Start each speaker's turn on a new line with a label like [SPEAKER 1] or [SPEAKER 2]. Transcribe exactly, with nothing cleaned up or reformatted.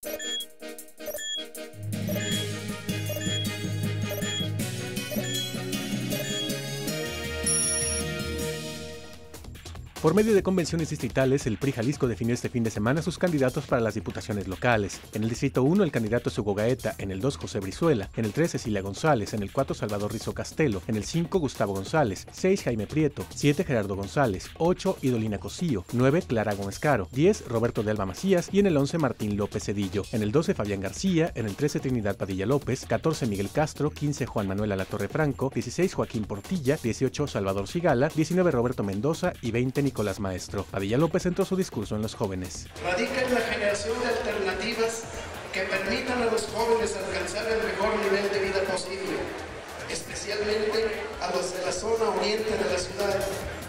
[SPEAKER 1] Por medio de convenciones distritales, el P R I Jalisco definió este fin de semana sus candidatos para las diputaciones locales. En el distrito uno, el candidato es Hugo Gaeta; en el dos, José Brizuela; en el tres, Cecilia González; en el cuatro, Salvador Rizo Castelo; en el cinco, Gustavo González; seis, Jaime Prieto; siete, Gerardo González; ocho, Idolina Cosío; nueve, Clara Gómez Caro; diez, Roberto de Alba Macías; y en el once, Martín López Cedillo; en el doce, Fabián García; en el trece, Trinidad Padilla López; catorce, Miguel Castro; quince, Juan Manuel Alatorre Franco; dieciséis, Joaquín Portilla; dieciocho, Salvador Sigala; diecinueve, Roberto Mendoza; y veinte, Nicolás Maestro. Padilla López centró su discurso en los jóvenes.
[SPEAKER 2] Radica en la generación de alternativas que permitan a los jóvenes alcanzar el mejor nivel de vida posible, especialmente a los de la zona oriente de la ciudad,